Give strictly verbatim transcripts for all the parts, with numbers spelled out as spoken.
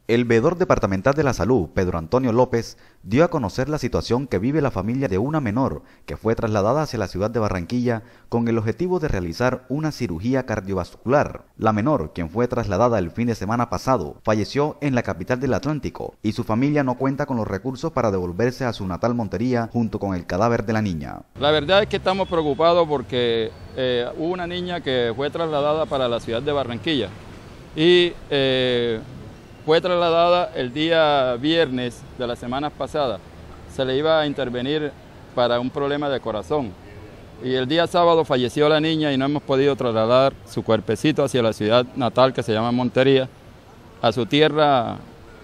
El veedor departamental de la salud, Pedro Antonio López, dio a conocer la situación que vive la familia de una menor que fue trasladada hacia la ciudad de Barranquilla con el objetivo de realizar una cirugía cardiovascular. La menor, quien fue trasladada el fin de semana pasado, falleció en la capital del Atlántico y su familia no cuenta con los recursos para devolverse a su natal Montería junto con el cadáver de la niña. La verdad es que estamos preocupados porque eh, hubo una niña que fue trasladada para la ciudad de Barranquilla y eh, fue trasladada el día viernes de la semana pasada. Se le iba a intervenir para un problema de corazón. Y el día sábado falleció la niña y no hemos podido trasladar su cuerpecito hacia la ciudad natal, que se llama Montería, a su tierra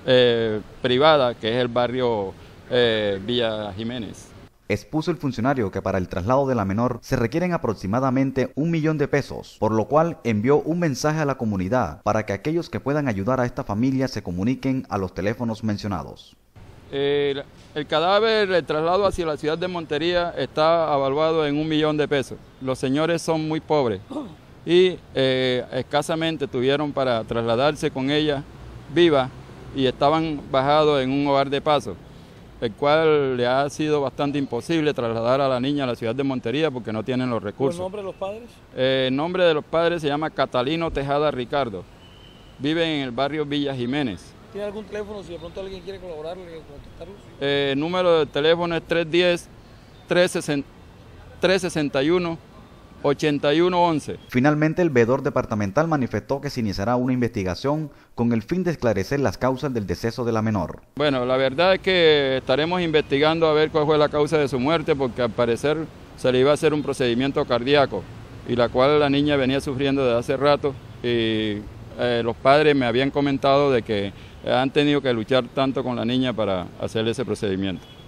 eh, privada, que es el barrio eh, Villa Jiménez. Expuso el funcionario que para el traslado de la menor se requieren aproximadamente un millón de pesos, por lo cual envió un mensaje a la comunidad para que aquellos que puedan ayudar a esta familia se comuniquen a los teléfonos mencionados. El, el cadáver, el traslado hacia la ciudad de Montería está evaluado en un millón de pesos. Los señores son muy pobres y eh, escasamente tuvieron para trasladarse con ella viva y estaban bajados en un hogar de paso, el cual le ha sido bastante imposible trasladar a la niña a la ciudad de Montería porque no tienen los recursos. ¿El nombre de los padres? Eh, el nombre de los padres se llama Catalino Tejada Ricardo. Viven en el barrio Villa Jiménez. ¿Tiene algún teléfono si de pronto alguien quiere colaborarle o contactarlos? Eh, el número de teléfono es tres uno cero, tres seis uno, ocho uno once. Finalmente, el veedor departamental manifestó que se iniciará una investigación con el fin de esclarecer las causas del deceso de la menor. Bueno, la verdad es que estaremos investigando a ver cuál fue la causa de su muerte, porque al parecer se le iba a hacer un procedimiento cardíaco, y la cual la niña venía sufriendo desde hace rato, y eh, los padres me habían comentado de que han tenido que luchar tanto con la niña para hacerle ese procedimiento.